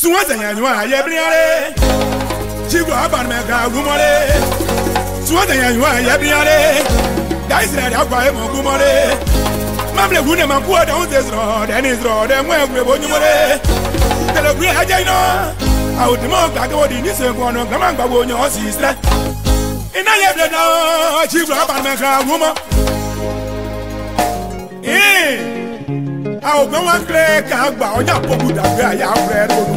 Suwaza yanywa yebriare. Chigo aban mega gumore. Suwaza yanywa yebriare. Daisra yakwa emo gumore. Mamle gune makuwa da unzezro, denizro, demwe gwebo nyumore. Telegwe hajaino. Audimo gagodi ni sekono kama ngbawo nyo sisra. Ina yebre na chigo aban mega gumo. Awo gbe wa kle ka gba oja poku da gbe aya fre do.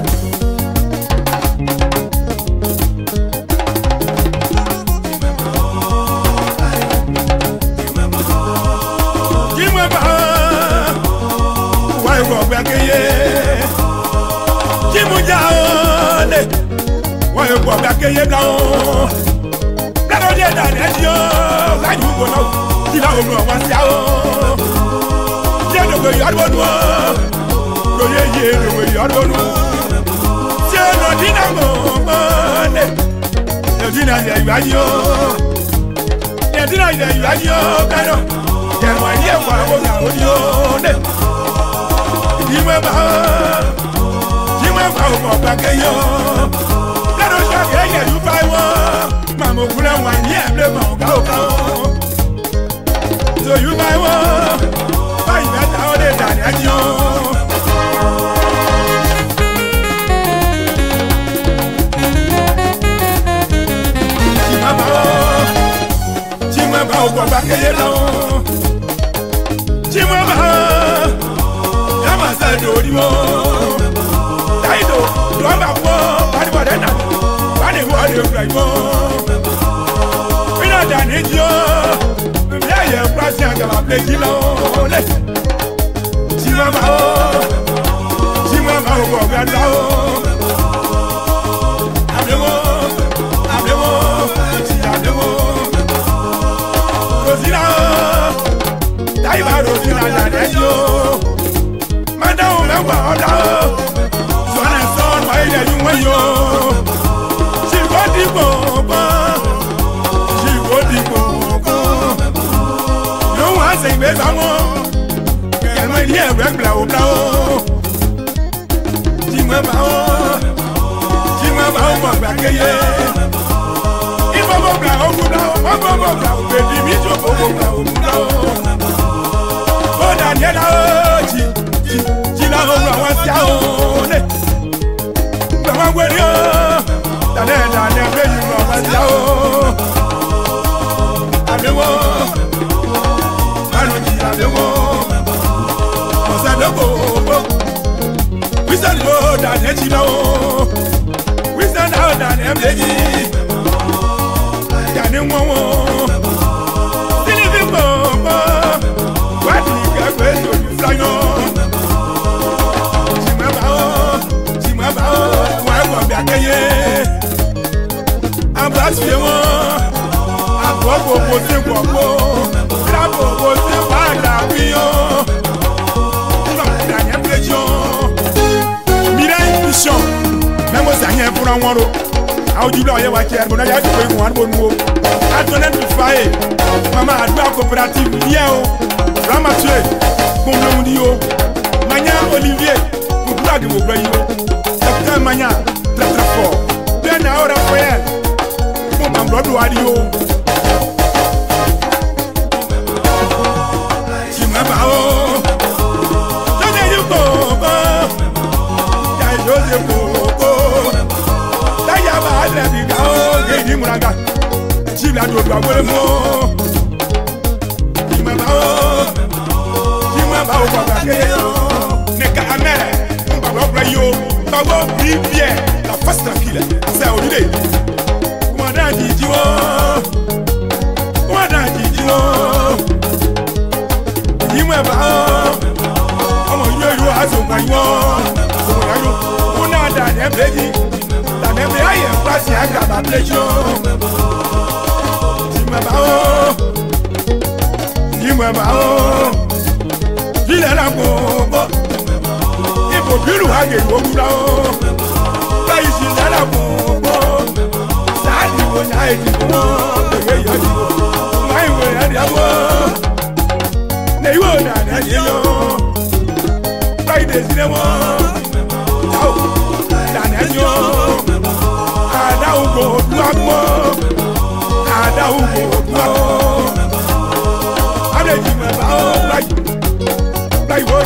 Why go back here? Kimuja ole. Why go back here now? Plano de da nedio. Why you go now? Kila o no wa sia o. Je no go yarwonu. Go ye no go yarwonu. Je no dinamo mane. No dina ya yayo. Ya dina ya yayo kano. Jerwa ye kwa go na odio ne. Jimwe ba o ba ke yo. Lero sha ke ye yu fa wo. Mamo kula wa ye ble ma o ka o ka o. So you buy wo. Ba ina ta o de da ni ajo. Jimwe ba o ba ke ye lo. Jimwe ba Doriwo, Daido, Duamba, Badi Badena, Badi Wadi Bravo. We know that it's you. We are your president of a place. Chimama,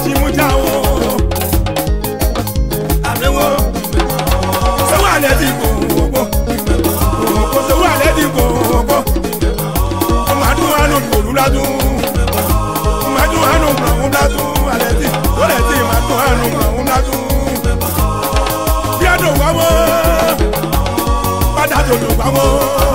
Chimujao. Amewo. So I let it go. So I let it go. Madu anu koluladu. Madu anu koluladu. Aleti. Oleti madu anu koluladu. Biado wawo. Pada dodo wawo.